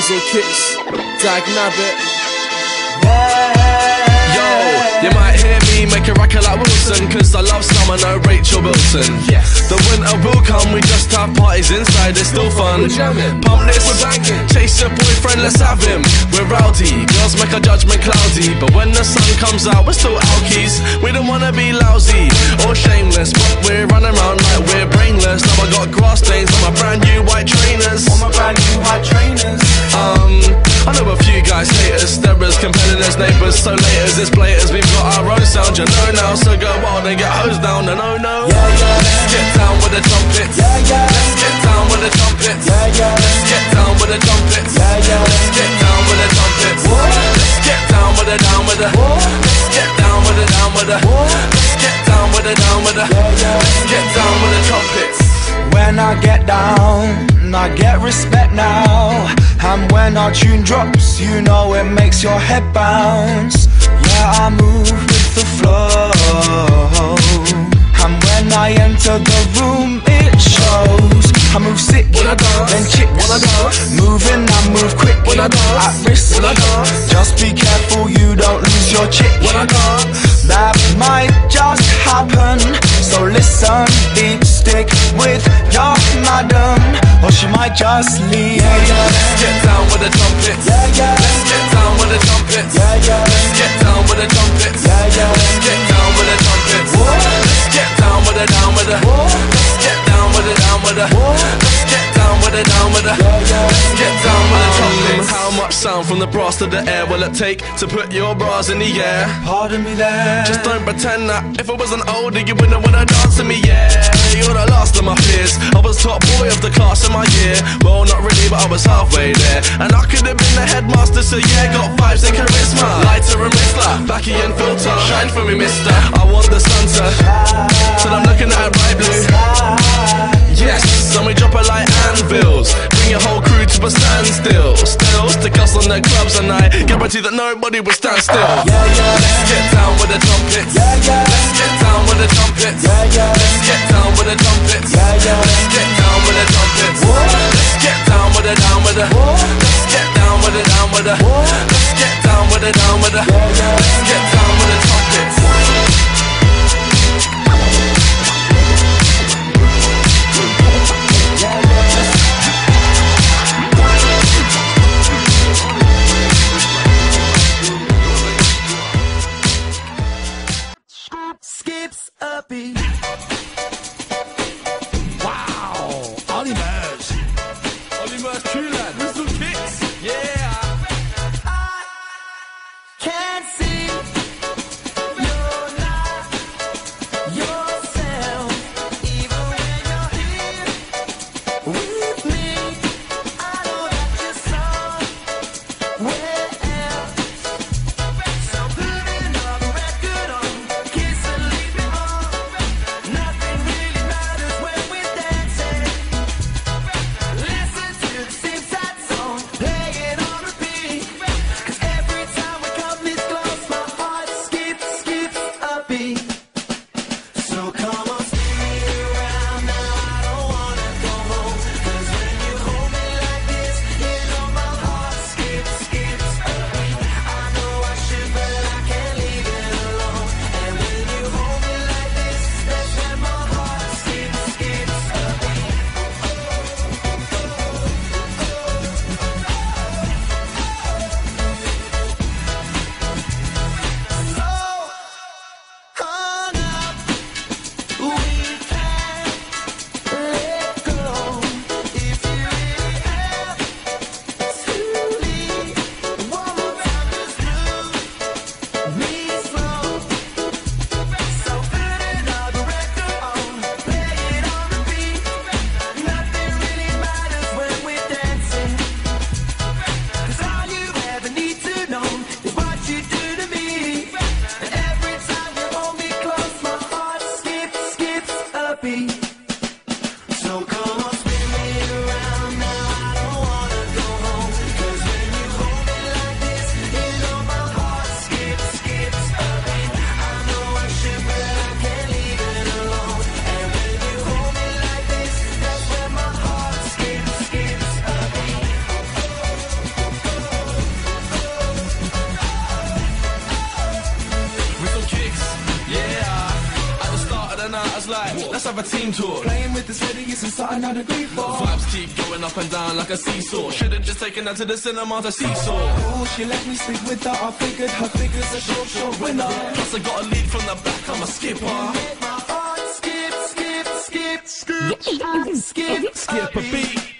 Dizzle kicks, Dag Nabbit. Yo, you might hear me make a record like Wilson, cause I love summer, no Rachel Wilson. Yes. The winter will come, we just have parties inside, it's still fun. We're jamming, Pump this, we're banging. chase your boyfriend, let's have him. We're rowdy, girls make our judgment cloudy, but when the sun comes out, we're still alkies. We don't wanna be lousy or shameless, but we're running around like we're brainless. Now I got grass stains on my brand new white trainers. I know a few guys hate us, steppers, competitors, neighbours, so laters, it's blaters. We've got our own sound, you know now, so go wild and get hosed down, no, no, no. Let's get down with the trumpets. Let's get down with the trumpets. Let's get down with the trumpets. Let's get down with the trumpets. Let's get down with the down with the. Let's get down with the down with the. Let's get down with the down with the. Let's get down with the trumpets. When I get down, I get respect now. And when our tune drops, you know it makes your head bounce. Yeah, I move with the flow. And when I enter the room, it shows. I move sick, then chicks. Moving, I move quick, at risk. Just be careful you don't lose your chick. That might just happen, so listen deep, stick with your madam, or she might just leave. Let's get down with the trumpets. Let's get down with the trumpets. Let's get down with the trumpets. Let's get down with the trumpets. Let's get down with the down with the. Let's get down with the down with the. Let's get down with the down with the. Let's get down with the trumpets. How much sound from the brass to the air will it take to put your bras in the air? Pardon me there. Just don't pretend that if I wasn't older you wouldn't wanna dance to me, yeah. You're the last of my fears. I was top boy of the class in my year. Well, not really, but I was halfway there. And I could have been the headmaster, so yeah, got vibes and charisma. Lighter and Mistler, backy and filter. Shine for me, mister. I want the sun to till I'm looking at bright blue. Yes, and we drop it like anvils. Bring your whole crew to a standstill. Still, stick us on the clubs and I guarantee that nobody will stand still. Let's get down with the trumpets. Let's get down with the trumpets. Let's get down with the trumpets. Let's get down with the trumpets. Let's get down with the down with the. Let's get down with the down with the. Let's get down with the down with the. Let's get down with the trumpets. Skips a beat. Wow, Ollie Murs, true lad, Dizzle kicks, yeah. I can't see you're not yourself, even when you're here with me. I know that you're somewhere else. So put another record on, kiss and leave me on. Nothing really matters when we're dancing. Listen to the same sad song, play it on repeat. 'Cause every time we come this man's like, let's have a team tour. Playing with this lady isn't something I'd agree for. Vibes keep going up and down like a seesaw. Should've just taken her to the cinema to seesaw. Oh, she let me sleep with her. I figured her figure's a short winner. Plus I got a lead from the back, I'm a skipper. Skip, skip, skip, skip, skip, skip, Skip a beat.